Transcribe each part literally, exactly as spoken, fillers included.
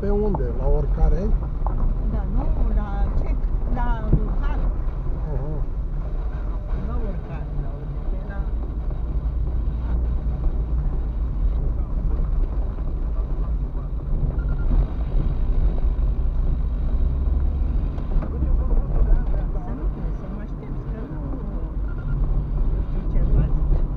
Pe unde? La oricare? Da, nu, la ce? La har. Aha. La oricare, la oricare, la... Să nu trebuie să mă aștepți, că nu... Nu știu ce faci.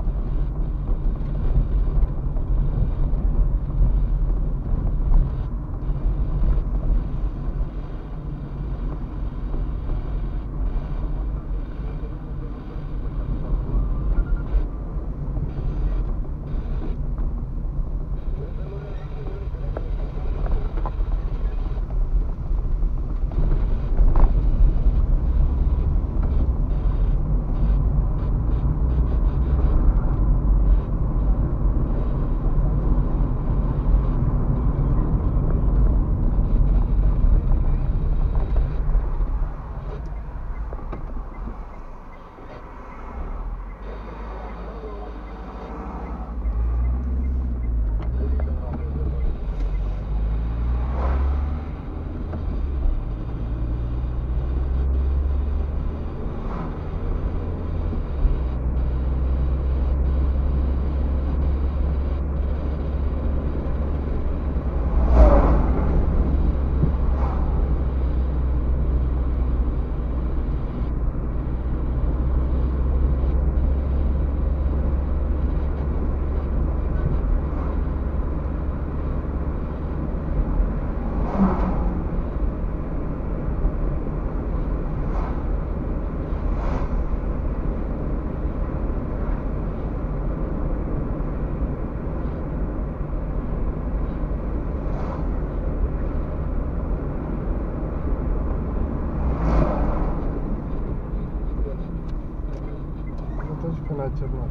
Pe n-a cernat.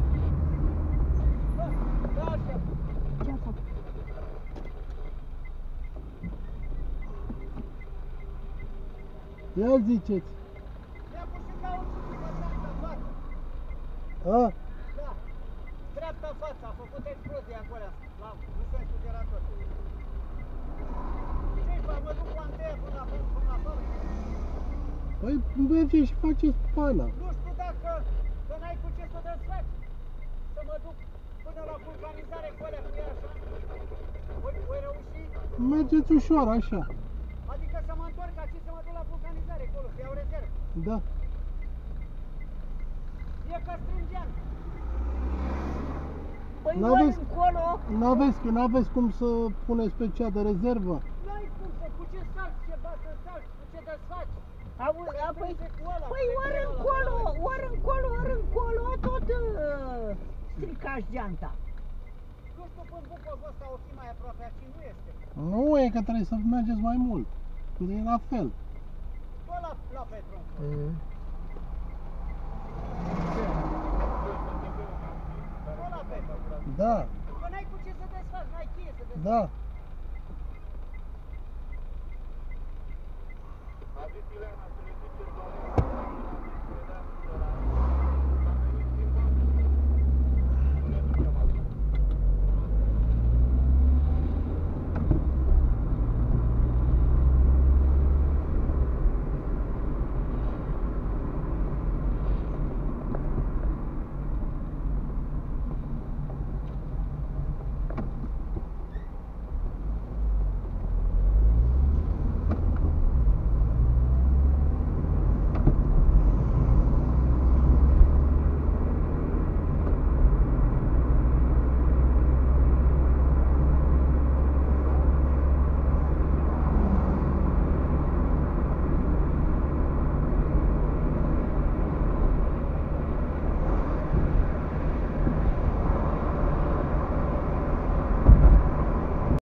Ce a făcut? Ia ziceți. Mi-a pus și ca o suplică dreapta în față. A? Da. Dreapta în față. A făcut explozie acolo. La nu sensul generator. Ce-i fac? Mă duc cu anteia până la până la fără. Păi merge și faceți pana. Nu știu dacă că n-ai cu ce să desfaci. Să mă duc până la vulcanizare cu alea cu ea așa. Voi, voi reuși? Mergeți ușor, așa. Adică să mă întorc aici să mă duc la vulcanizare acolo, să iau rezervă. Da. E că strângeam. Păi N-aveți- ori încolo, N-aveți, că n-aveți cum să puneți pe cea de rezervă. N-ai cum să, cu ce salți, ce bagi să salți, cu ce desfaci. auzi, apoi, Strânge cu ăla, păi cu ori ăla, încolo, cu ăla. ori încolo, ori încolo, tot uh, stricași geanta. Nu știu când bucul ăsta o fi mai aproape, aici nu este. Nu e că trebuie să mergeți mai mult. E la fel. Bă, la, la Petru. Mm. Bă, la Petru. Da, Că n-ai cu ce să desfaci, n-ai cheie să desfaci. da.